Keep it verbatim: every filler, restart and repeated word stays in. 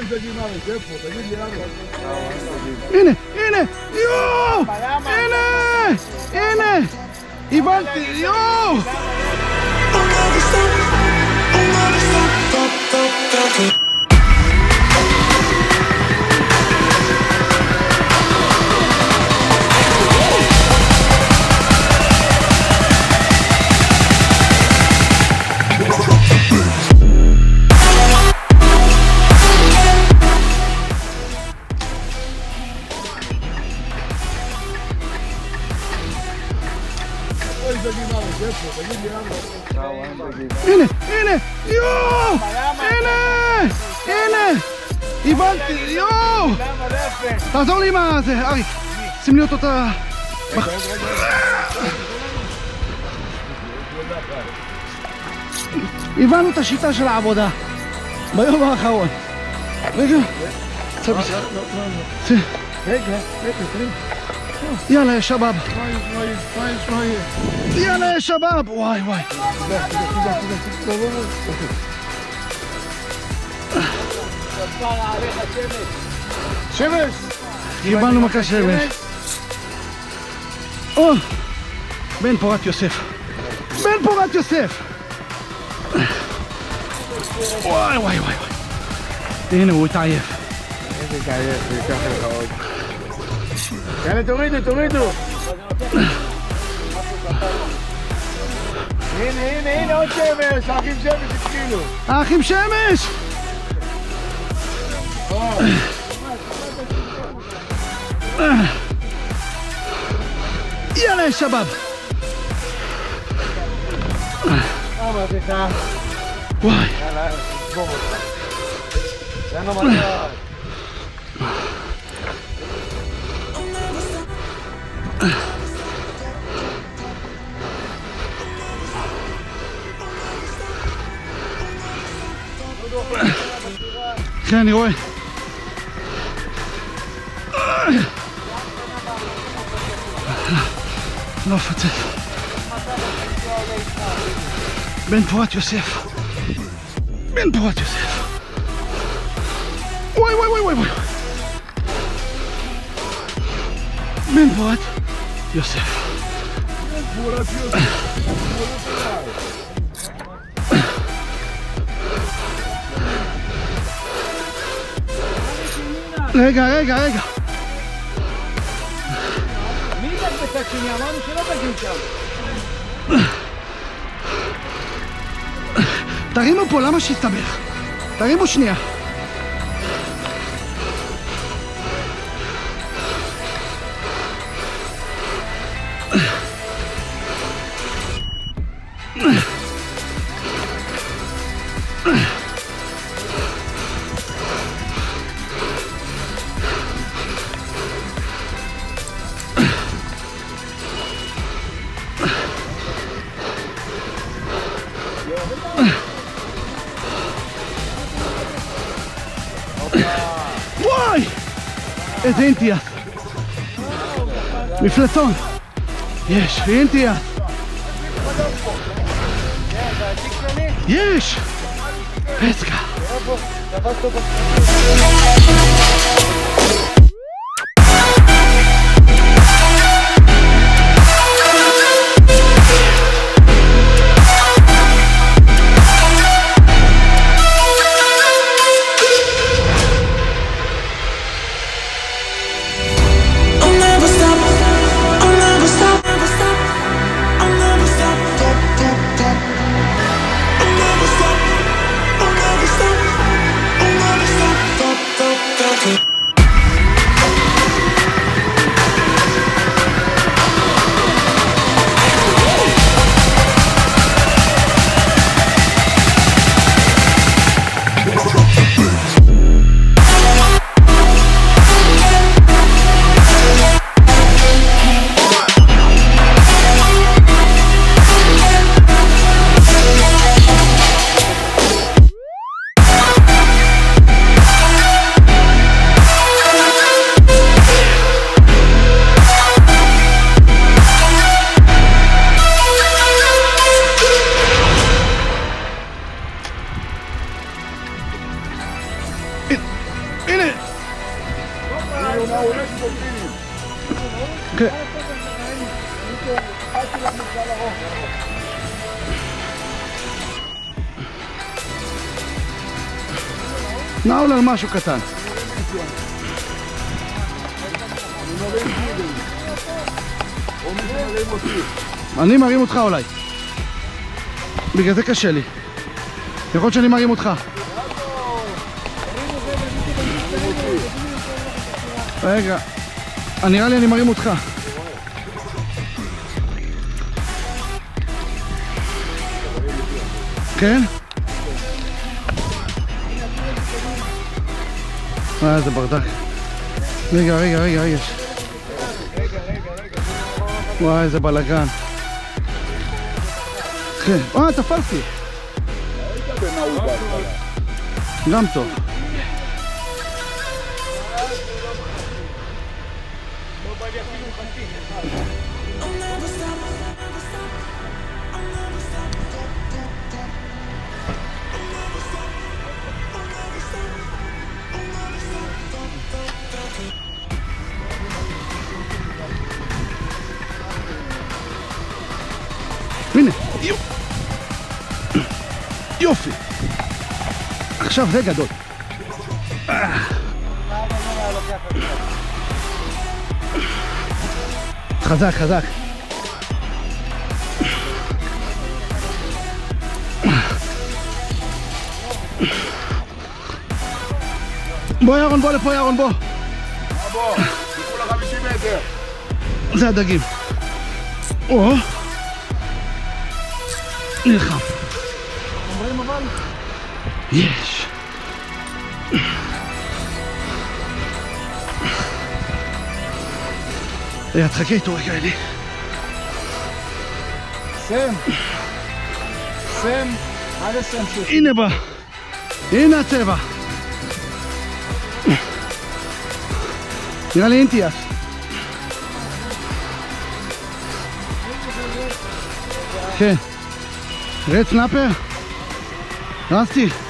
הנה, הנה, יואו! הנה! הנה! הבנתי, יואו! הנה, הנה, יואו! הנה! הנה! הבנתי, יואו! תעזור לי עם הזה, ארי, שים לי אותו את ה... הבנו את השיטה של העבודה ביום האחרון. רגע, רגע, רגע, יאללה יא שבאב, יאללה יא שבאב, וואי וואי. שמש! קיבלנו מכה שמש. או! בן פורת יוסף, בן פורת יוסף. וואי וואי וואי. הנה הוא התעייף. איזה תעייף, זה ייקח לך עוד. יאללה תורידו, תורידו. הנה, הנה, הנה עוד שמש, האחים שמש התחילו. האחים שמש! יאללה יא שבאב. אמרתי לך. וואי. יאללה, בוא בוא. יאללה מטרה. כן, אני רואה. לא פצף. בן פורת יוסף. בן פורת יוסף. וואי וואי וואי וואי וואי. בן פורת יוסף. בן פורת יוסף. רגע, רגע, רגע. מי ידאג בצד שני? אמרנו שלא תגיעו שם. תרימו פה, למה שיסתבך? תרימו שנייה. וואי! איזה אינטיאס! מפלצון! יש, אינטיאס! יש! פסקה! כן. נעול על משהו קטן. אני מרים אותך אולי. בגלל זה קשה לי. יכול להיות שאני מרים אותך. רגע, נראה לי אני מרים אותך. כן? אה, איזה ברדק. רגע, רגע, רגע, רגע. וואי, איזה בלגן. כן, אה, תפסתי. גם טוב. הנה, יופי. עכשיו זה גדול. חזק, חזק. בוא ירון, בוא לפה ירון, בוא. בוא, תקחו לה חמישים מטר. זה הדגים. או. נלחם. אומרים אבל? יש. רגע, תחכה איתו רגע אלי. סם. סם. עד הסם שלך. הנה בא. הנה הצבע. נראה לי אינטיאס. כן. רד סנאפר? רסטי.